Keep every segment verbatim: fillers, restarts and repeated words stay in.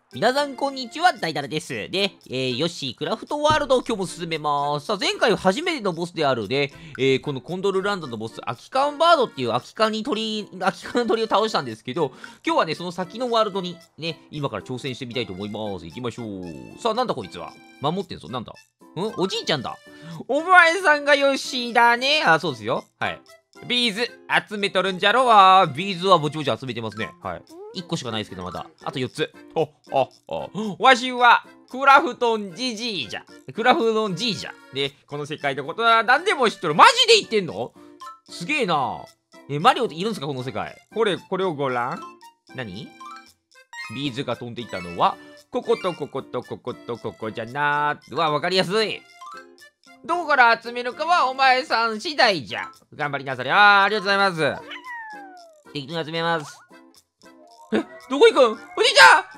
皆さんこんにちは、ダイダラです。で、えー、ヨッシークラフトワールドを今日も進めます。さあ、前回初めてのボスであるね、えー、このコンドルランドのボス、空き缶バードっていう空き缶に鳥、空き缶の鳥を倒したんですけど、今日はね、その先のワールドにね、今から挑戦してみたいと思います。行きましょう。さあ、なんだこいつは。守ってんぞ、なんだんおじいちゃんだ。お前さんがヨッシーだね。あ、そうですよ。はい。ビーズ集めとるんじゃろわ。ビーズはぼちぼち集めてますね。はい。いっこしかないですけど、まだ。あとよっつ。ほほほ。わしは、クラフトンジジイじゃ。クラフトンジイじゃ。で、この世界のことなら何でも知っとる。マジで言ってんの？すげえな。え、マリオっているんすかこの世界。これ、これをご覧。何？ビーズが飛んでいったのは、こことこことこことここじゃなー。うわ、わかりやすい。どこから集めるかはお前さん次第じゃ。頑張りなされ。あー、ありがとうございます。適当に集めます。え、どこ行くん？おじいちゃん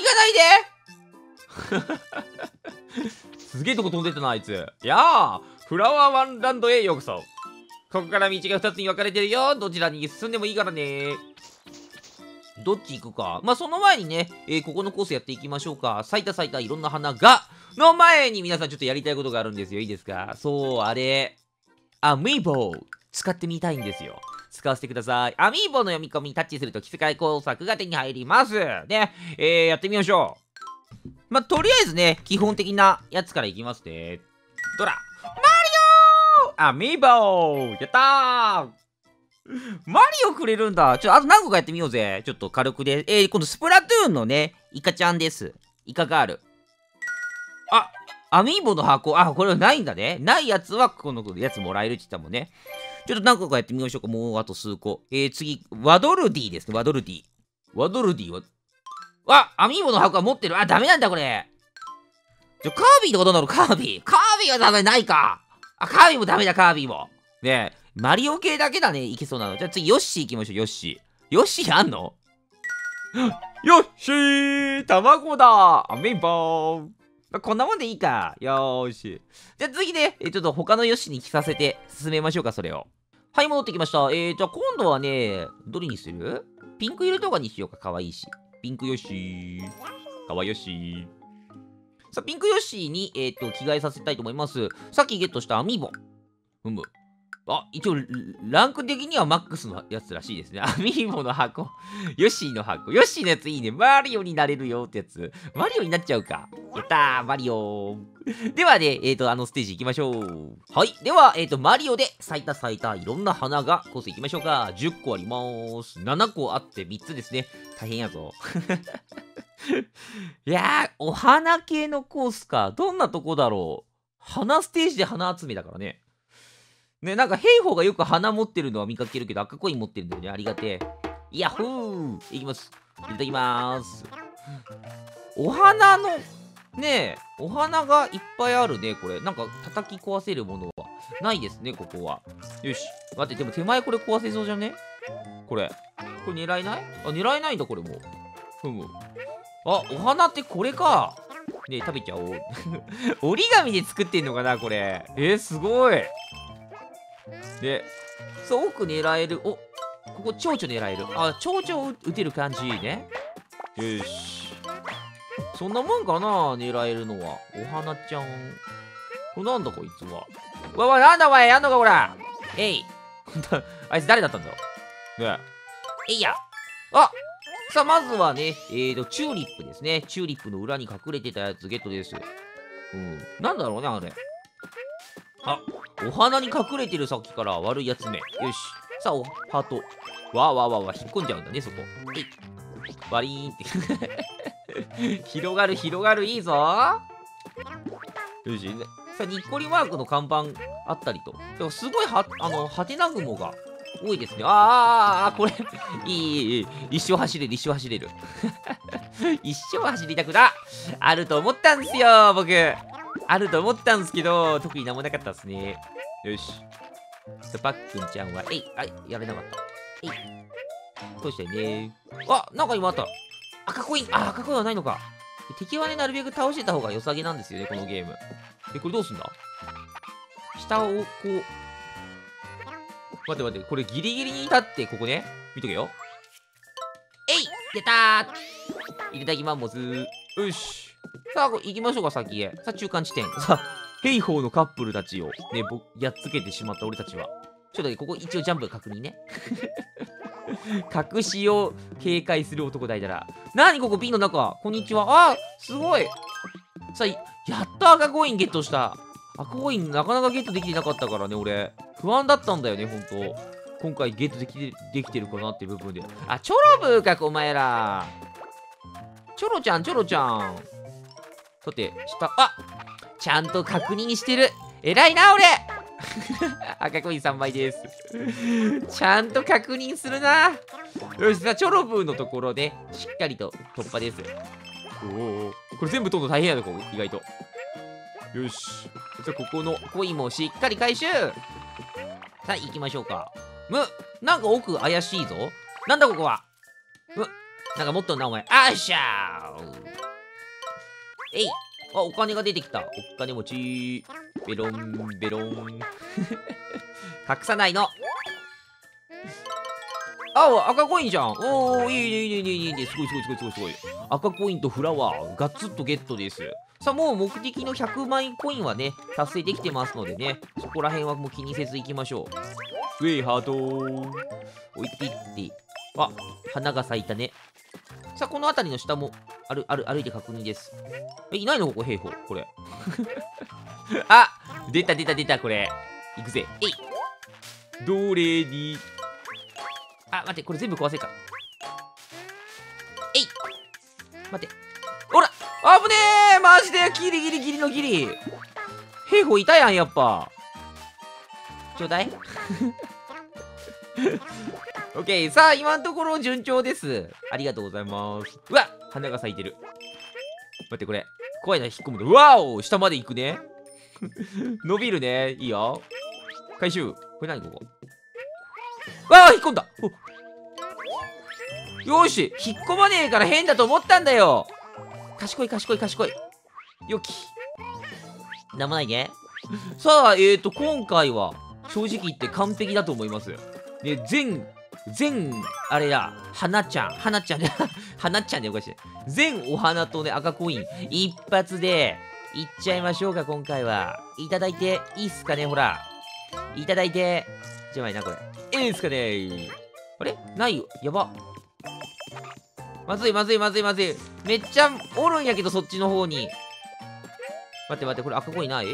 行かないですげえとこ飛んでったな、あいつ。やあ、フラワーワンランドへようこそ。ここから道がふたつに分かれてるよ。どちらに進んでもいいからね。どっち行くか。まあ、その前にね、えー、ここのコースやっていきましょうか。咲いた咲いたいろんな花が、の前に皆さんちょっとやりたいことがあるんですよ。いいですか？そう、あれ。アミーボ使ってみたいんですよ。使わせてください。アミーボの読み込みタッチすると奇世界工作が手に入ります。で、えー、やってみましょう。まあ、とりあえずね、基本的なやつからいきますね。ドラマリオアミーボやったーマリオくれるんだ。ちょ、あと何個かやってみようぜ。ちょっと軽くで。えー、今度スプラトゥーンのね、イカちゃんです。イカガール。あ、アミーボの箱。あ、これはないんだね。ないやつは、このやつもらえるって言ったもんね。ちょっと何個かやってみましょうか。もうあと数個。えー、次、ワドルディですね。ワドルディ。ワドルディは、あ、アミーボの箱は持ってる。あ、ダメなんだ、これ。じゃ、カービィってことなの？カービィ。カービィはダメないか。あ、カービィもダメだ、カービィも。ねえ。マリオ系だけだね、いけそうなの。じゃあ次、ヨッシー行きましょう、ヨッシー。ヨッシーあんの？ヨッシー卵だアミーボー、まあ、こんなもんでいいか。よーし。じゃあ次ね、えちょっと他のヨッシーに着させて進めましょうか、それを。はい、戻ってきました。えー、じゃあ今度はね、どれにする？ピンク色とかにしようか、かわいいし。ピンクヨッシー。かわいヨッシー。さあ、ピンクヨッシーに、えっと、着替えさせたいと思います。さっきゲットしたアミーボ。ふむ。あ、一応、ランク的にはマックスのやつらしいですね。アミーボの箱。ヨッシーの箱。ヨッシーのやついいね。マリオになれるよってやつ。マリオになっちゃうか。やったー、マリオ。ではね、えっ、ー、と、あのステージ行きましょう。はい。では、えっ、ー、と、マリオで咲いた咲いたいろんな花がコース行きましょうか。じゅっこあります。ななこあってみっつですね。大変やぞ。いやー、お花系のコースか。どんなとこだろう。花ステージで花集めだからね。ね、なんか兵法がよく花持ってるのは見かけるけど、赤コイン持ってるんだよね。ありがてえ。ヤッホーいきます。いただきまーす。お花の、ねえ、お花がいっぱいあるね、これ。なんか叩き壊せるものはないですね、ここは。よし。待って、でも手前これ壊せそうじゃね？これ。これ狙えない？あ、狙えないんだ、これも。ふむ。あ、お花ってこれか。ねえ、食べちゃおう。折り紙で作ってんのかな、これ。えー、すごい。で、そう、奥狙える。お、ここ蝶々狙える。あ、蝶々を撃てる感じね。よし。そんなもんかな、狙えるのは。お花ちゃん。これなんだこいつは。わわ、なんだお前、やんのか、ほら。えい。あいつ誰だったんだろう。ねえ。えいや。あ、さあ、まずはね、えーと、チューリップですね。チューリップの裏に隠れてたやつゲットです。うん。なんだろうね、あれ。あ、お花に隠れてるさっきから悪いやつめ。よし。さあ、おハート。わーわーわーわー、引っ込んじゃうんだね、そこ。えい。バリーンって。広がる、広がる、いいぞよし。さあ、にっこりマークの看板あったりと。でもすごいは、あの、ハテナ雲が多いですね。あーあーあー、これいい、いい、いい。一生走れる、一生走れる。一生走りたくな。あると思ったんすよ、僕。あると思ったんすけど、特になんもなかったっすね。よし。パックンちゃんは、えい、あ、やれなかった。えい。通したいね。あ、なんか今あった。赤コイン、あ、赤コインはないのか。敵はね、なるべく倒してた方が良さげなんですよね、このゲーム。え、これどうすんだ？下をこう。待って待って、これギリギリに立って、ここね。見とけよ。えい！ 出たー。いただきます。よし。さあ、行きましょうか、先へ。さあ、中間地点。さあ、ヘイホーのカップルたちを、ね、僕、やっつけてしまった俺たちは。ちょっとね、ここ一応ジャンプ確認ね。隠しを警戒する男だいだら。なにここ瓶の中。こんにちは。あー、すごい。さあ、やっと赤コインゲットした。赤コインなかなかゲットできてなかったからね、俺。不安だったんだよね、ほんと。今回ゲットできて、できてるかなっていう部分で。あ、チョロブーか、お前ら。チョロちゃん、チョロちゃん。さて、下、あ、ちゃんと確認してる。偉いな、俺。赤コインさんまいです。ちゃんと確認するな。よし、さあ、チョロブーのところで、しっかりと突破です。おお、これ全部取るの大変やで、ここ、意外と。よし。じゃあ、ここのコインもしっかり回収。さあ、行きましょうか。む、なんか奥怪しいぞ。なんだここは。む、なんかもっとんな、お前。あっしゃー。えい。あ、お金が出てきた。お金持ち。ベロン、ベロン。隠さないの。あ、赤コインじゃん。おー、いいね、いいね、いいね、いいね。すごい、すごい、すごい、すごい、すごい。赤コインとフラワー、ガッツッとゲットです。さあ、もう目的のひゃくまいコインはね、達成できてますのでね、そこら辺はもう気にせず行きましょう。ウェイ、ハートー。置いていって。あ、花が咲いたね。さあ、この辺りの下も、ある、ある、歩いて確認です。え、いないのここ、兵法。これ。あ、出た、出た、出た、これ。行くぜ。えい。どれに。あ、待って、これ全部壊せるか。えい。待って。ほら、危ねえ、マジでギリギリギリのギリ。兵法いたやん、やっぱ。ちょうだい。オッケー。さあ、今のところ順調です。ありがとうございます。うわ、花が咲いてる。待って、これ。怖いな、引っ込むの。うわお、下まで行くね。伸びるね。いいよ。回収。これ何ここ。わあ、引っ込んだ。よし、引っ込まねえから変だと思ったんだよ。賢い、賢い、賢い。よき。なんもないね。さあ、えーと、今回は、正直言って完璧だと思います。で、全、全、あれだ、花ちゃん、花ちゃんね、花ちゃんでおかしい。全お花とね、赤コイン、一発で、いっちゃいましょうか、今回は。いただいて、いいっすかね、ほら。いただいて、じゃないな、これ。いいっすかね。あれないよ。やば。まずい、まずい、まずい、まずい。めっちゃおるんやけど、そっちの方に。待って待って、これ赤コインない？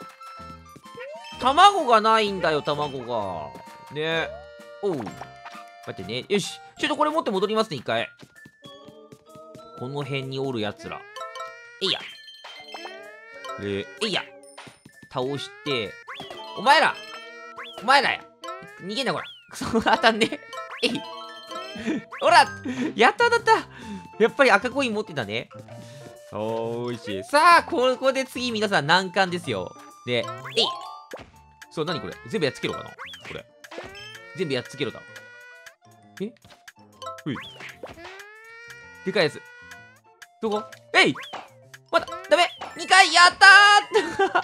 卵がないんだよ、卵が。ね。おう。待ってね。よし。ちょっとこれ持って戻りますね、一回。この辺におるやつら。えいや。で、えいや。倒して、お前らお前らや逃げんな、こら。くそ、当たんね。えい。ほらやった当たったやっぱり赤コイン持ってたね。おーし。さあ、ここで次皆さん難関ですよ。で、えい。そう、なにこれ全部やっつけろかなこれ。全部やっつけろだ。えほい。でかいやつ。どこえいまだ、ダメ !に 回やった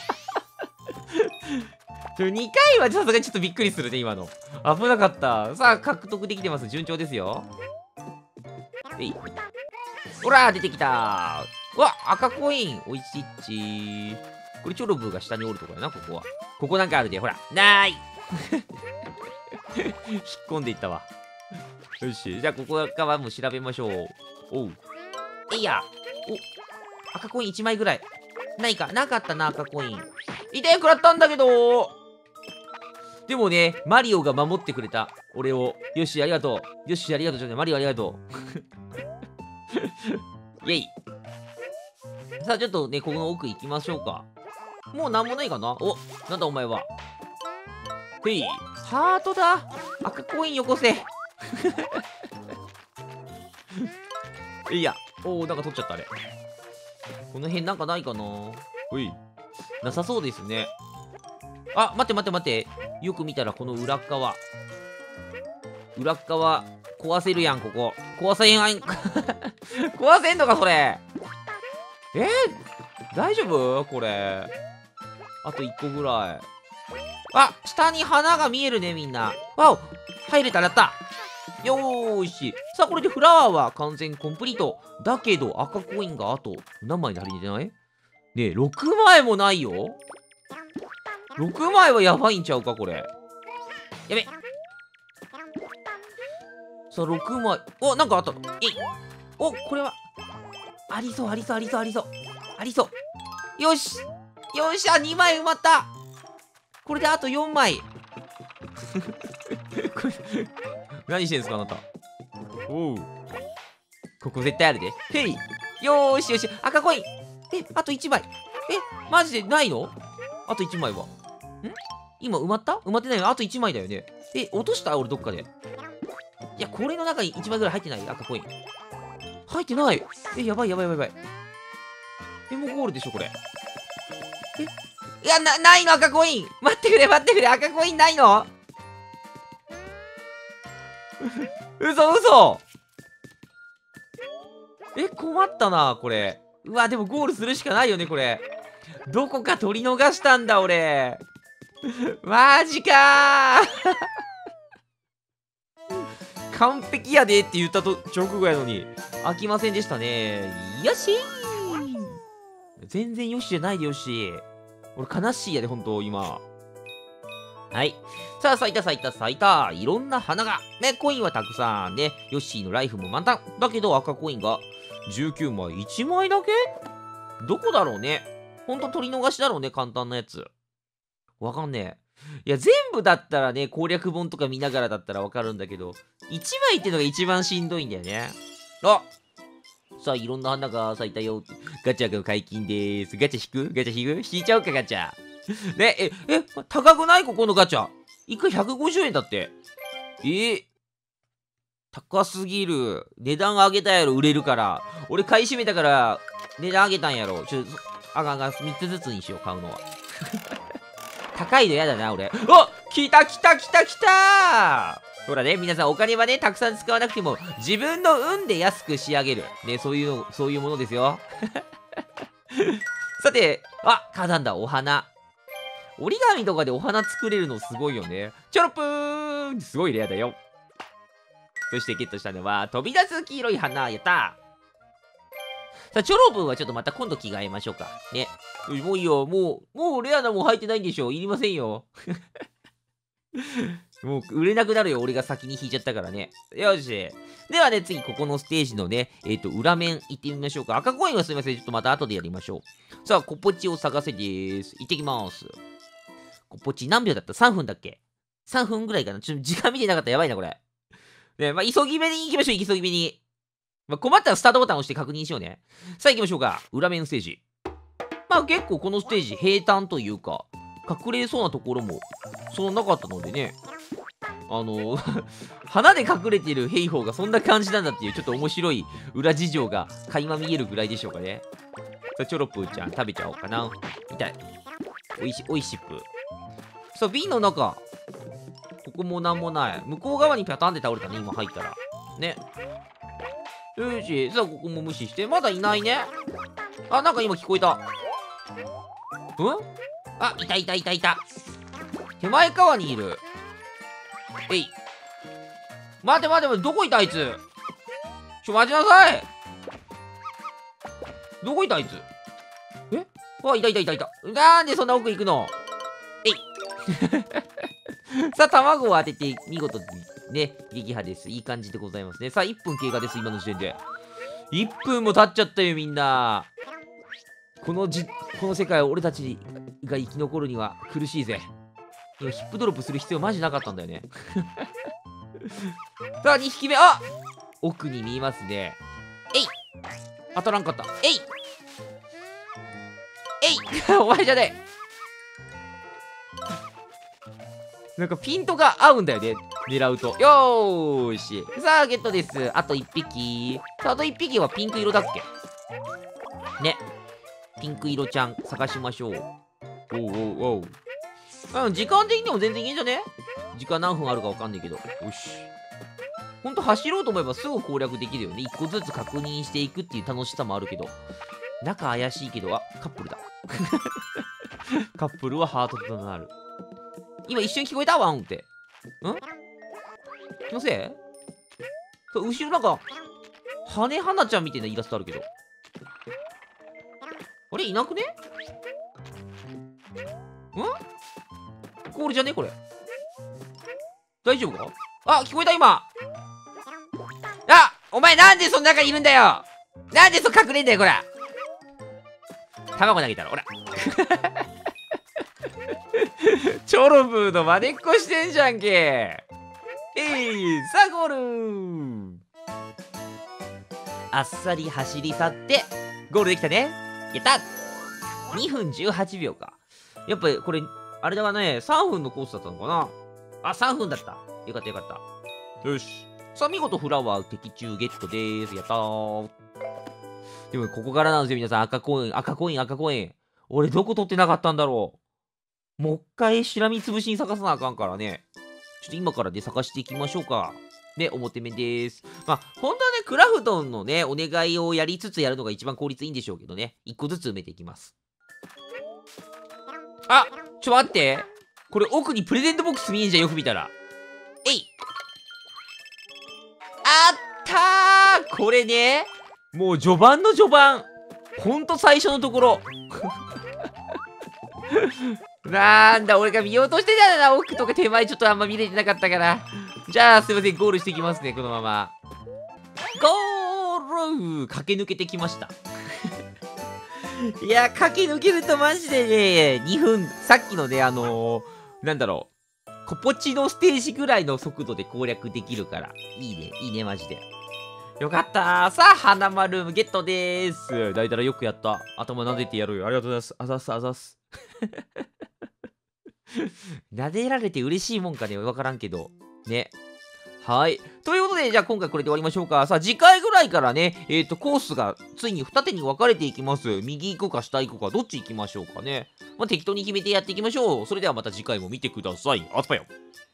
ーにかいはさすがにちょっとびっくりするね、今の。危なかった。さあ、獲得できてます。順調ですよ。えい。ほら、出てきたー。うわ、赤コイン。おいしいっちー。これ、チョロブーが下におるところだな、ここは。ここなんかあるで、ほら。なーい引っ込んでいったわ。よし。じゃあ、ここ側も調べましょう。おう。えいや。お、赤コインいちまいぐらい。ないか。なかったな、赤コイン。いて食らったんだけどでもね、マリオが守ってくれた。俺を。よし、ありがとう。よし、ありがとう。じゃね、マリオありがとう。イェイ。さあ、ちょっとね、ここの奥行きましょうか。もうなんもないかなお、なんだお前は。へい。ハートだ。赤コインよこせ。いや。おお、なんか取っちゃった、あれ。この辺なんかないかなほい。なさそうですね。あ、待って待って待って。よく見たらこの裏っ側。裏っ側、壊せるやん、ここ。壊せんあん、壊せんのか、それ。えー、大丈夫これ。あといっこぐらい。あ、下に花が見えるね、みんな。わお、入れたらやった。 よーし。さあ、これでフラワーは完全コンプリート。だけど、赤コインがあと、何枚に足りてない？ねえ、ろくまいもないよ。ろくまいはやばいんちゃうか、これ。やべ。さあ、ろくまい。お、なんかあった。えい。お、これは。ありそう、ありそう、ありそう、ありそう。ありそう。よし。よっしゃ、にまい埋まった。これであとよんまい。これ何してんすか、あなた。おう。ここ絶対あるで。へい。よーしよし。赤コイン。え、あといちまい。え、マジでないの？あといちまいは。ん？今埋まった？埋まってないよ。あといちまいだよね。え、落とした？俺どっかで。いや、これの中にいちまいぐらい入ってない？赤コイン。入ってない。え、やばいやばいやばいやばい。え、もうゴールでしょ、これ。え、いや、な、ないの、赤コイン。待ってくれ、待ってくれ、赤コインないの？嘘嘘。え、困ったな、これ。うわ、でもゴールするしかないよね、これ。どこか取り逃したんだ、俺。マジかー。完璧やでって言ったと直後やのに、飽きませんでしたね。よしー。全然よしじゃないでよし。俺悲しいやで、ほんと、今。はい。さあ、咲いた咲いた咲いた。いろんな花が。ね、コインはたくさんね。ヨッシーのライフも満タン。だけど赤コインがじゅうきゅうまい。いちまいだけ？どこだろうね。ほんと取り逃しだろうね、簡単なやつ。わかんねえ。いや、全部だったらね、攻略本とか見ながらだったらわかるんだけど、いちまいってのが一番しんどいんだよね。あ、さあ、いろんな花が咲いたよ。ガチャが解禁でーす。ガチャ引く？ガチャ引く？引いちゃうか、ガチャ。ね、え、え、高くない？ここのガチャ。いくらひゃくごじゅうえんだって。えー、高すぎる。値段上げたやろ、売れるから。俺買い占めたから、値段上げたんやろ。ちょ、あがんがん、みっつずつにしよう、買うのは。高いのやだな、俺。あ、来た来た来た来た。ほらね、皆さんお金はね、たくさん使わなくても、自分の運で安く仕上げる。ね、そういうの、そういうものですよ。さて、あ、火山だ、お花。折り紙とかでお花作れるのすごいよね。チョロップーンすごいレアだよ。そしてゲットしたのは、飛び出す黄色い花。やったー。さあ、チョロブンはちょっとまた今度着替えましょうか。ね。もういいよ。もう、もうレアなもん入ってないんでしょ。いりませんよ。もう売れなくなるよ。俺が先に引いちゃったからね。よし。ではね、次、ここのステージのね、えっと、裏面行ってみましょうか。赤コインはすみません。ちょっとまた後でやりましょう。さあ、コポチを探せでーす。行ってきます。コポチ何秒だった？ さん 分だっけ？ さん 分ぐらいかな。ちょっと時間見てなかったらやばいな、これ。ね、まあ、急ぎ目に行きましょう、急ぎ目に。まあ、困ったらスタートボタンを押して確認しようね。さあ行きましょうか。裏面ステージ。まあ結構このステージ平坦というか、隠れそうなところもそんななかったのでね。あの花で隠れてる兵法がそんな感じなんだっていうちょっと面白い裏事情が垣間見えるぐらいでしょうかね。さあチョロプーちゃん食べちゃおうかな。痛い。おいし、おいしっぷ。さあ瓶の中。ここもなんもない。向こう側にピャタンで倒れたね、今入ったら。ね。よし。さあ、ここも無視して。まだいないね。あ、なんか今聞こえた。ん？あ、いたいたいたいた。手前側にいる。えい。待て待て待て、どこいたあいつ。ちょ、待ちなさい。どこいたあいつ。え？あ、いたいたいたいた。なんでそんな奥行くの？えい。さあ、卵を当てて、見事にね、撃破です。いい感じでございますね。さあ、いっぷん経過です、今の時点で。いっぷんも経っちゃったよ、みんな。このじ、この世界を俺たちが生き残るには苦しいぜ。今、ヒップドロップする必要マジなかったんだよね。さあ、にひきめ、あ！奥に見えますね。えい！当たらんかった。えい！えい！お前じゃねえ！なんかピントが合うんだよね。狙うと。よーし。さあ、ゲットです。あといっぴき。さあ、あといっぴきはピンク色だっけ？ね。ピンク色ちゃん探しましょう。おうおうおう。うん、時間的にも全然いいんじゃね？時間何分あるかわかんないけど。よし。ほんと走ろうと思えばすぐ攻略できるよね。一個ずつ確認していくっていう楽しさもあるけど。中怪しいけど、あ、カップルだ。カップルはハートとなる。今一瞬聞こえたワンって。ん？気のせそう、後ろなんか、羽花ちゃんみたいなイラストあるけど。あれいなくね？ん？ゴールじゃねこれ。大丈夫か？あ、聞こえた今。あ、お前なんでその中にいるんだよ。なんでそ隠れんだよこれ。卵投げたら、ほら。チョロブーの真似っこしてんじゃんけ。えい、さあゴール。あっさり走り去ってゴールできたね。やった。にふんじゅうはちびょうか。やっぱりこれあれだね、さんぷんのコースだったのかな。あ、さんぷんだった。よかったよかった。よし。さあ見事フラワー的中ゲットでーす。やったー。でもここからなんですよ皆さん。赤コイン赤コイン赤コイン。俺どこ取ってなかったんだろう。もう一回しらみつぶしに探さなあかんからね。ちょっと今からで探していきましょうか。で、表面です。まあ、本当はね、クラフトンのね、お願いをやりつつやるのが一番効率いいんでしょうけどね。一個ずつ埋めていきます。あ、ちょ待って。これ奥にプレゼントボックス見えんじゃん、よく見たら。えい。あったー。これね。もう序盤の序盤。ほんと最初のところ。なんだ、俺が見ようとしてたんだな。奥とか手前ちょっとあんま見れてなかったから。じゃあ、すいません。ゴールしていきますね、このまま。ゴール駆け抜けてきました。いや、駆け抜けるとマジでね、にふん、さっきのね、あのー、なんだろう、コポチのステージぐらいの速度で攻略できるから、いいね、いいね、マジで。よかったー。さあ、花丸ゲットでーす。だいたらよくやった。頭撫でてやるよ。ありがとうございます。あざっす、あざっす。撫でられて嬉しいもんかね、わからんけど。ね。はい。ということで、じゃあ今回これで終わりましょうか。さあ、次回ぐらいからね、えっと、コースがついに二手に分かれていきます。右行くか下行くか、どっち行きましょうかね。まあ、適当に決めてやっていきましょう。それではまた次回も見てください。あつぱよ。